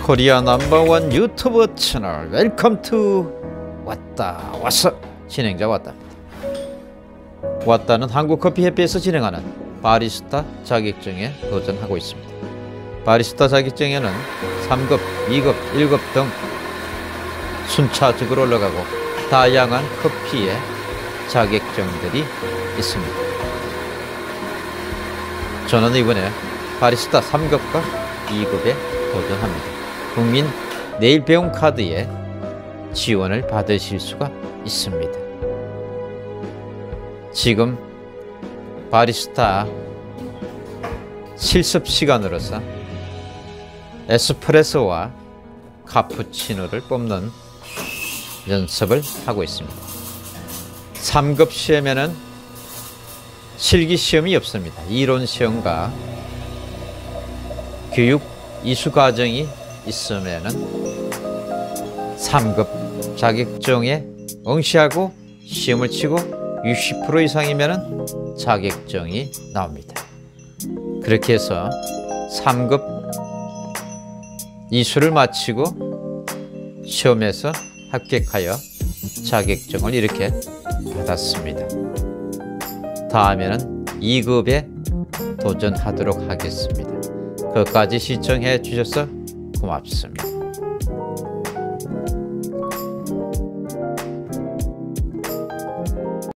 코리아 넘버원 유튜브 채널 웰컴 투 왔다 왔어. 진행자 왔답니다. 왔다는 한국커피협회에서 진행하는 바리스타 자격증에 도전하고 있습니다. 바리스타 자격증에는 3급, 2급, 1급 등 순차적으로 올라가고 다양한 커피의 자격증들이 있습니다. 저는 이번에 바리스타 3급과 2급에 도전합니다. 국민 내일 배움 카드에 지원을 받으실 수가 있습니다. 지금 바리스타 실습 시간으로서 에스프레소와 카푸치노를 뽑는 연습을 하고 있습니다. 3급 시험에는 실기 시험이 없습니다. 이론 시험과 교육 이수 과정이 있으면은 3급 자격증에 응시하고 시험을 치고 60% 이상이면은 자격증이 나옵니다. 그렇게 해서 3급 이수를 마치고 시험에서 합격하여 자격증을 이렇게 받았습니다. 다음에는 2급에 도전하도록 하겠습니다. 끝까지 시청해 주셔서 고맙습니다.